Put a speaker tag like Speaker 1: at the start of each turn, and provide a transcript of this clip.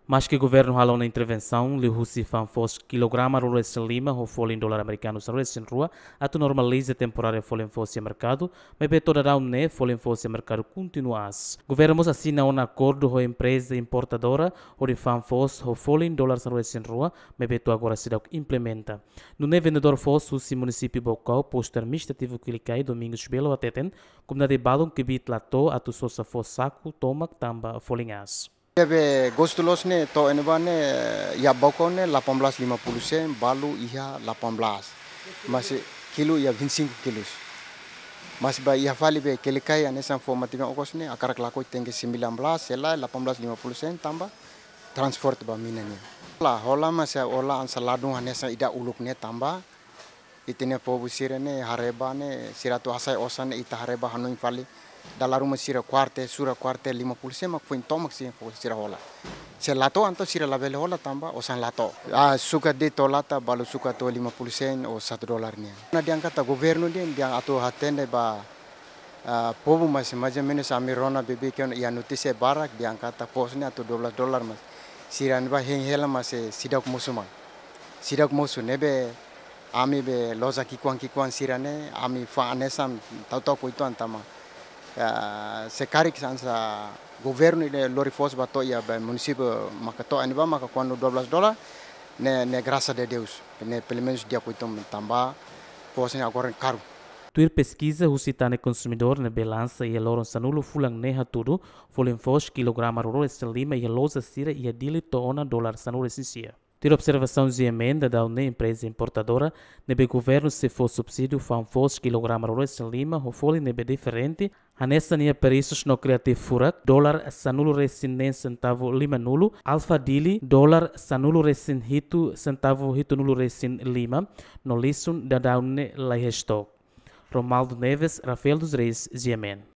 Speaker 1: Mas que o governo halou na intervenção, lhe russi fan fos kilograma rures lima ou folha em dólar americano rures em rua, atu normaliza temporária folha em fosse mercado, mas be toda round ne folha em fosse mercado continuas. Governo assina um acordo com a empresa importadora ou de fan fos ou folha em dólar rures em rua, mas be to agora se implementa. No ne vendedor fos o município Bocau, posto administrativo que lhe cai Domingos Belo ateten, como na de balão que bit lato atu sosa fos saco toma tamba folhinhas.
Speaker 2: Ebe gostulos ne to enebane ya boko ne 18,50 sen balu iha 18 masih kilo ya 25 kilos mas ba iha vale be kelikai anesan formatiga okos ne akarak lako tenge 19 sela 18,50 sen tambah transport ba minani la hola masa ola ansa ladung anesa ida uluk ne tambah itine pobu sirene hareba ne siratu asai osan ita hareba hanoin vale dalam rumah sira kuarte sura kuarte 50 sen mak poin tomak sih sira hola se lato anto sira label hola tambah osan lato suka de tolata balu suka to 50 sen o $1 nia na diangkat governo dia ato hatende ba pobu mas majamene samirona bebe kan ya notice barak diangkat posnya atau $12 mas sira ba hela mas sidak musu nebe ami be loza kikuan sirane ami fa anesam tau ko itu antama sekarang sansa governo ile lori fos bato ya ba município makato aniba maka quando $12 ne graça de Deus ne pelo menos dia coito tamba fos agora caro.
Speaker 1: Tuir pesquisa husitane consumidor na balança e loron sanulo fulang neha tudo folen fos kilograma roro lima e loza sira e dili toona dólar sanulo essencia. Ter observação de emenda da uma empresa importadora, nebe governo se for subsídio fan fos kilograma roro lima ou folha nebe diferente, anessa nia preços no criativo furak, dólar sanulo resin nem centavo lima nulo, alfa dili, dólar sanulo resin hitu centavo hitu nulo resin lima, no lisun da daune la stock. Romaldo Neves, Rafael dos Reis, Ziemen.